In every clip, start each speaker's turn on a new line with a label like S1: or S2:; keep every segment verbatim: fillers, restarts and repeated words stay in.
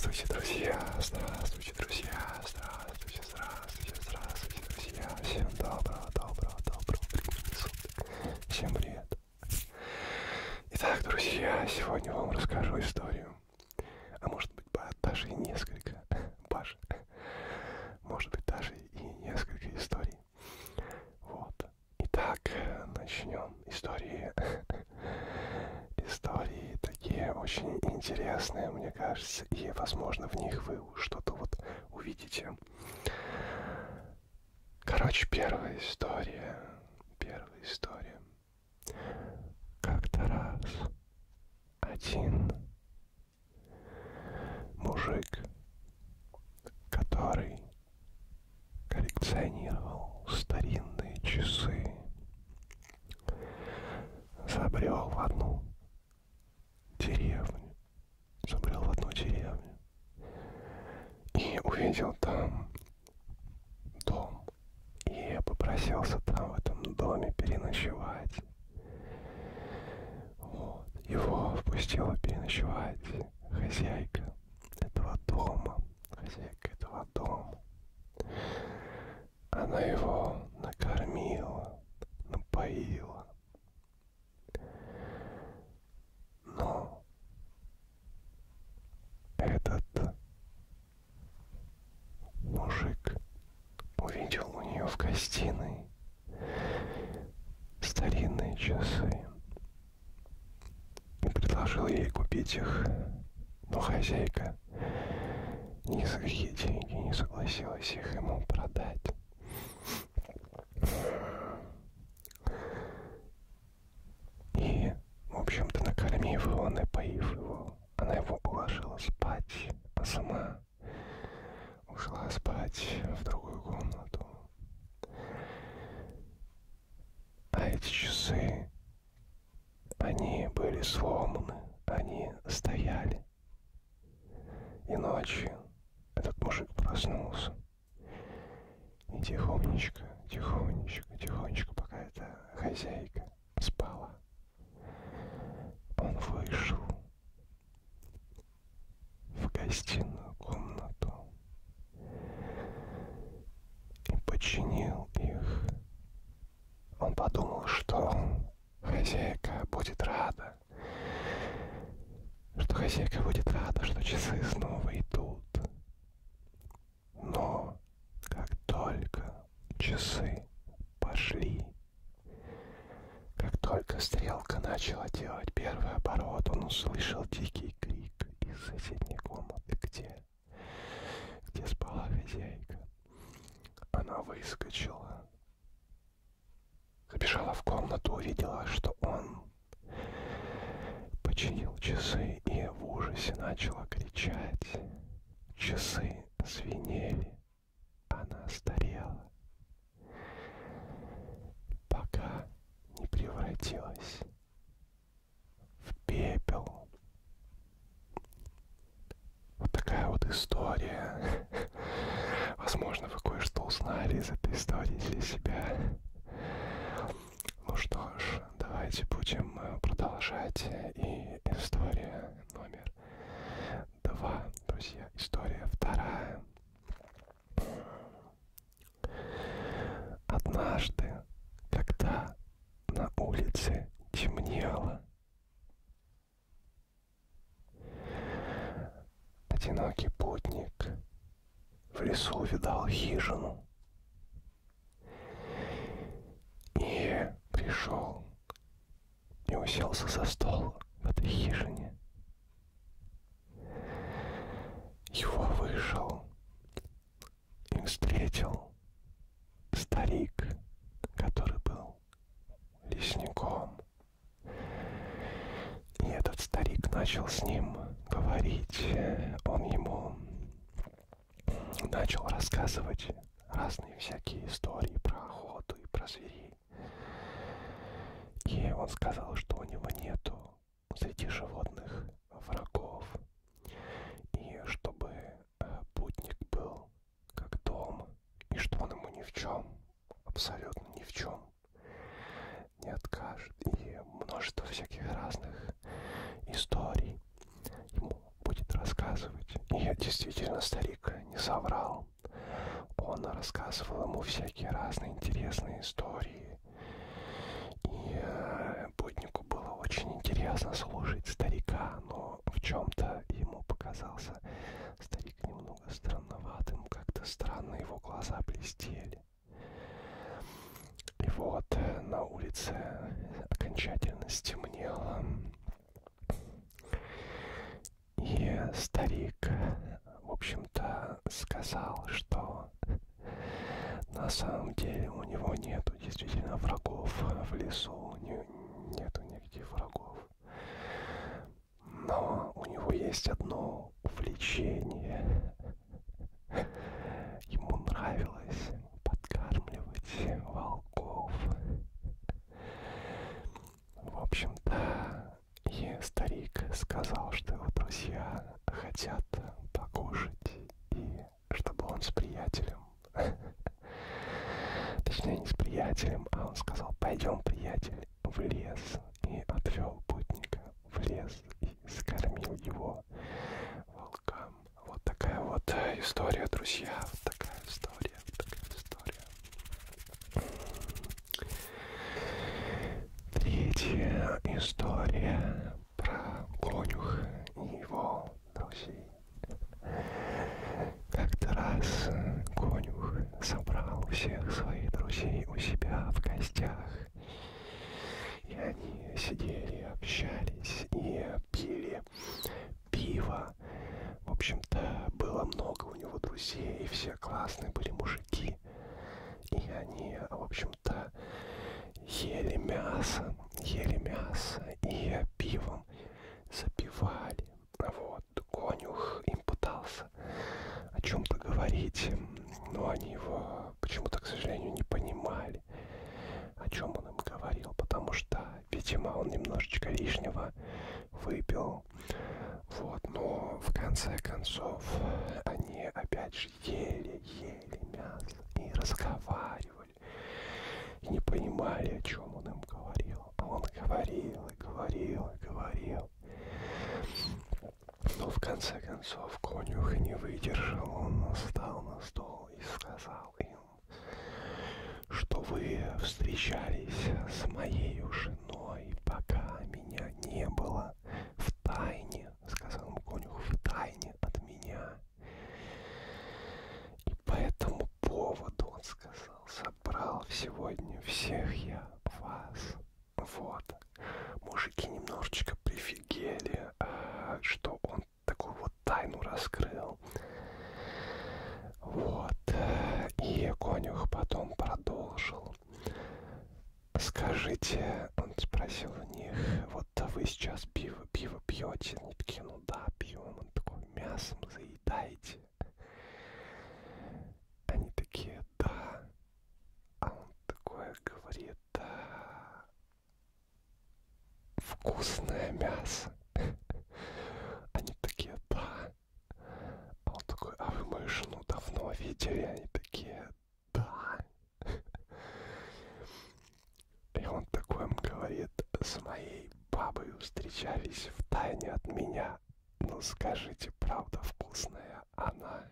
S1: Здравствуйте, друзья! Здравствуйте, друзья! Здравствуйте, здравствуйте, здравствуйте, друзья! Всем доброго, доброго, доброго времени суток! Всем привет! Итак, друзья, сегодня вам расскажу историю. А может быть, даже и несколько. Паша. Может быть, даже и несколько историй. Вот. Итак, начнем. Истории. Истории такие очень интересные, мне кажется, и, возможно, в них вы что-то вот увидите. Короче, первая история. Первая история. Как-то раз один мужик, который коллекционировал старинные часы, забрел в одну деревню, забрел в одну деревню и увидел там дом, и попросился там в этом доме переночевать. Вот. Его впустила переночевать хозяйка этого дома, хозяйка этого дома. Она его накормила, напоила. Но этот мужик увидел у нее в гостиной старинные часы и предложил ей купить их, но хозяйка ни за какие деньги не согласилась их ему продать. И, в общем-то, накормив его, напоив его, она его уложила спать, а сама ушла спать в другую комнату. А эти часы, они были сломаны, они стояли. И ночью этот мужик проснулся. И тихонечко, тихонечко, тихонечко, пока эта хозяйка спала, он вышел в гостиную комнату и починил их. Он подумал, что хозяйка будет рада, что хозяйка будет рада, что часы снова идут. Но как только часы пошли, как только стрелка начала делать первый оборот, он услышал дикий крик из соседней комнаты, где, где спала хозяйка. Она выскочила, забежала в комнату, увидела, что он починил часы и в ужасе начала кричать. Часы звенели, она старела, пока не превратилась в пепел. Вот такая вот история. Возможно, вы кое-что узнали из этой истории для себя. Ну что ж, давайте будем продолжать. И история номер два, друзья. История вторая. Однажды, когда на улице темнело, одинокий путник в лесу увидал хижину и пришел и уселся за стол в этой хижине. Его вышел и встретил старик, который был лесником. И этот старик начал с ним говорить. Он ему начал рассказывать разные всякие истории про охоту и про зверей. И он сказал, что у него нету среди животных врагов. И чтобы путник был как дом, и что он ему ни в чем, абсолютно ни в чем не откажет. И множество всяких разных историй ему будет рассказывать. рассказывать. И действительно, старик не соврал. Он рассказывал ему всякие разные интересные истории. И э, путнику было очень интересно слушать старика, но в чем-то ему показался старик немного странноватым, как-то странно его глаза блестели. И вот на улице окончательно стемнело. И старик, в общем-то, сказал, что на самом деле у него нету действительно врагов в лесу, не, нету никаких врагов. Но у него есть одно увлечение. Ему нравилось подкармливать волков. В общем-то, и старик сказал, что его друзья хотят покушать, и чтобы он с приятелем, точнее не с приятелем, а он сказал: пойдем, приятель, в лес, и отвел путника в лес и скормил его волкам. Вот такая вот история, друзья, вот такая история, вот такая история. Третья история про конюха и его друзей. Как-то раз конюх собрал всех своих друзей у себя в гостях, и они сидели, общались и пили пиво. В общем-то, было много у него друзей, и все классные были мужики. И они, в общем-то, ели мясо, ели мясо и пивом запивали. Вот, конюх им пытался о чем-то говорить, но они его почему-то, к сожалению, не понимали, о чем он им говорил, потому что, видимо, он немножечко лишнего выпил. Вот, но в конце концов они опять же ели, ели мясо и разговаривали, и не понимали, о чем он им говорил. А он говорил и говорил и говорил. Но в конце концов конюх не выдержал, он встал на стол и сказал им, что вы встречались с моей женой, пока меня не было, в тайне, сказал ему конюх, в тайне от меня. И по этому поводу, он сказал, собрал сегодня всех я вас. Вот. Мужики немножечко прифигели, что он такую вот тайну раскрыл. Вот. И конюх потом продолжил. Скажите, он спросил у них, вот вы сейчас пиво, пиво пьете? Они такие, ну да, пьем. Он такой, мясом заедаете? Они такие, да. А он такое говорит, да. Вкусное мясо. Они такие, да. А он такой, а вы мою жену давно видели? Они такие, да. И он такой им говорит, с моей бабой встречались в тайне от меня. Ну скажите, правда вкусная она?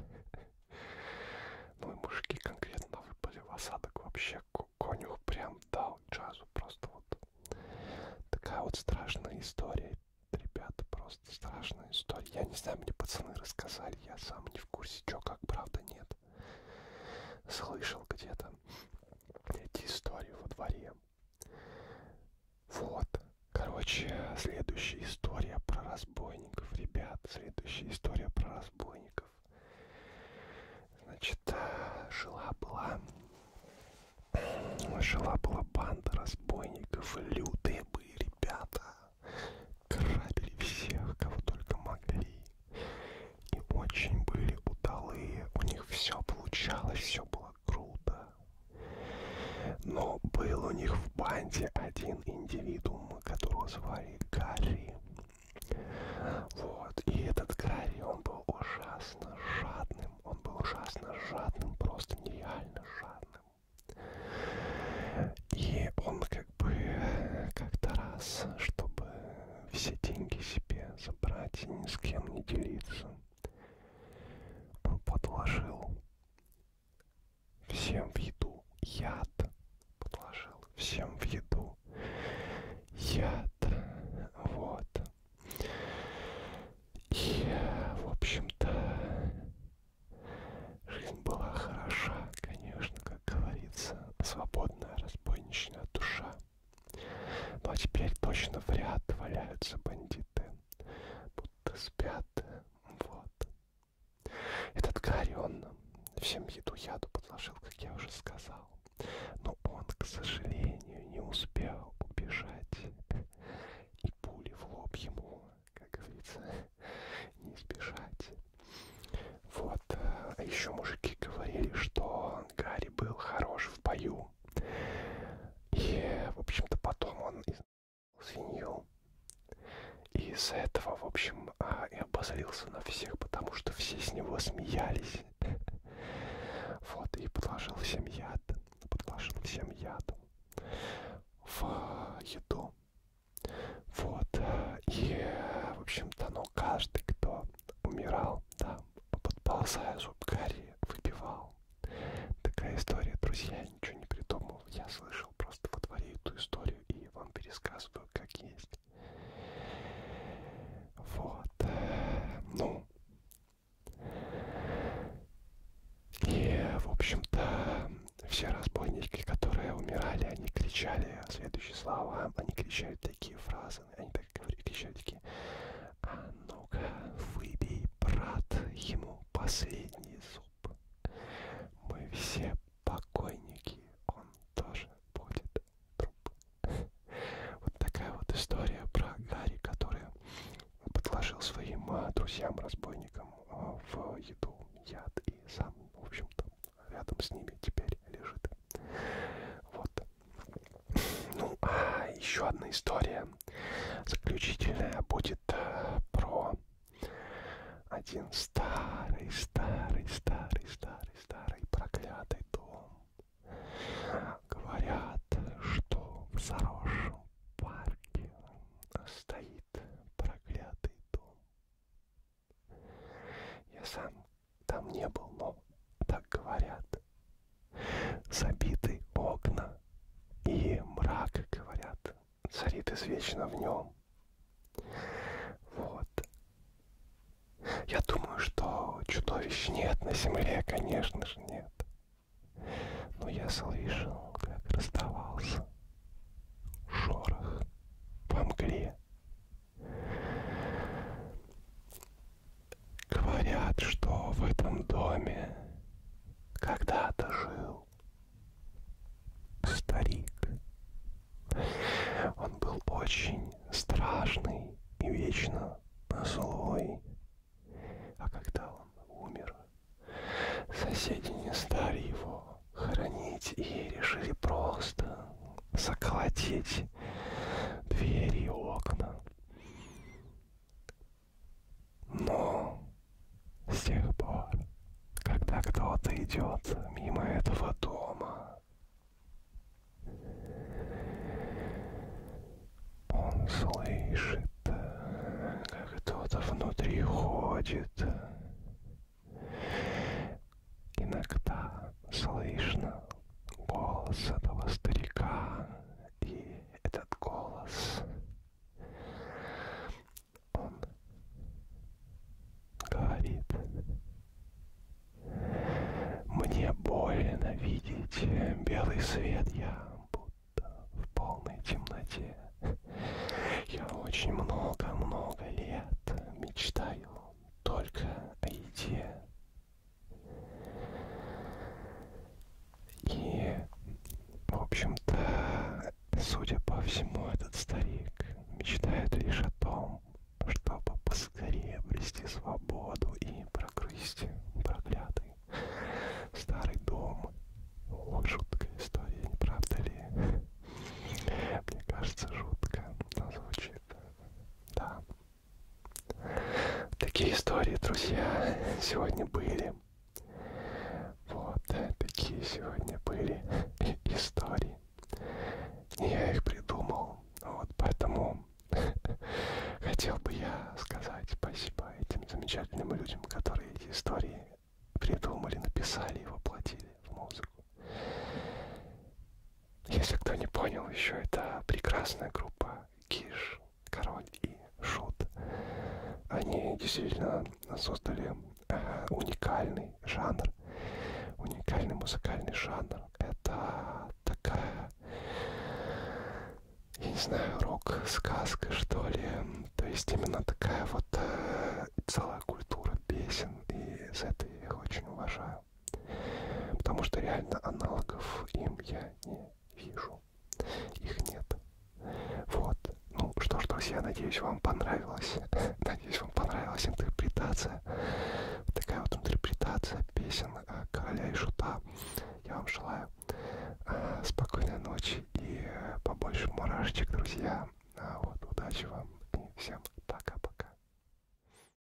S1: Ну и мужики конкретно выпали в осадок. Вообще конюх прям дал джазу. Просто вот такая вот страшная история. Ребята, просто страшная история. Я не знаю, мне пацаны рассказали. Я сам не в курсе, что как, правда, нет. Слышал где-то эти истории во дворе. Вот. Короче, следующая история про разбойников, ребят. Следующая история про разбойников. Значит, жила-была жила-была банда разбойников. Лютые были ребята. Грабили всех, кого только могли. И очень были удалые. У них все получалось, все было круто. Но был у них в банде один индивидуум, которого звали Гарри. Вот. И этот Гарри, он был ужасно жадным. Он был ужасно жадным, просто нереально жадным. И он как бы как-то раз, чтобы все деньги себе забрать и ни с кем не не делиться. Он подложил всем в еду яд. Подложил всем в еду яд. Вот. И, в общем-то, жизнь была хороша, конечно, как говорится, свободная разбойничная душа. Ну а теперь точно в ряд валяются бандиты, будто спят. Вот. Этот Гарри, он всем еду яду подложил, как я уже сказал. Но он, к сожалению, не успел убежать. И пули в лоб ему, как говорится, не избежать. Вот. А еще мужики говорили, что Гарри был хорош в бою. И, в общем-то, потом он свинью. И из-за этого, в общем, и обозлился на всех, потому что все с него смеялись. Вот, и подложил всем яд. Подложил всем яд в еду. Вот. И, в общем-то, ну, каждый, кто умирал, да, подползая зуб Гарри, выпивал. Такая история, друзья, я ничего не придумал. Я слышал просто во дворе эту историю и вам пересказываю, как есть. Вот. Ну. И, в общем-то, все разбойники, которые умирали, они кричали следующие слова. Они кричали такие фразы. Они так говорили, кричали такие: а ну-ка, выбей, брат, ему последний зуб. Мы все покойники, он тоже будет труп. Вот такая вот история про Гарри, который подложил своим друзьям-разбойникам в еду яд и сам, в общем-то, рядом с ними теперь лежит. Вот. Ну, а еще одна история заключительная будет про один старый, старый, старый, старый, старый проклятый дом. Говорят, что в заросшем парке стоит проклятый дом. Я сам там не был, но так говорят. Забиты окна, и мрак, говорят, царит извечно в нем. Вот. Я думаю, что чудовищ нет на земле, конечно же нет. Но я слышал, как раздавался шорох по мгле. Говорят, что в этом доме когда-то жил старик. Он был очень страшный и вечно злой. А когда он умер, соседи не стали его хоронить и решили просто заколотить двери и окна. Но с тех пор, когда кто-то идет мимо этого дома, он слышит, как кто-то внутри ходит. Иногда слышно голос этого старика, и этот голос, он говорит: мне больно видеть белый свет, я будто в полной темноте. Я очень много-много лет мечтаю только о еде. И, в общем-то, судя по всему, этот старик мечтает лишь о том, чтобы поскорее обрести свободу и прогрызть проклятый старый дом. Ох, жуткая история, не правда ли? Мне кажется, жутко, но звучит. Да. Такие истории, друзья, сегодня были. Вот, такие сегодня были истории. Не я их придумал, вот поэтому хотел бы я сказать спасибо этим замечательным действительно создали э, уникальный жанр, уникальный музыкальный жанр. Это такая, я не знаю, рок-сказка, что ли. То есть именно такая вот э, целая культура песен, и за это я их очень уважаю. Потому что реально аналогов им я не вижу. Их нет. Вот. Ну что ж, друзья, надеюсь, вам понравилось. Надеюсь, вам понравилась интерпретация. Такая вот интерпретация песен Короля и Шута. Я вам желаю э, спокойной ночи и э, побольше мурашечек, друзья. А вот, удачи вам и всем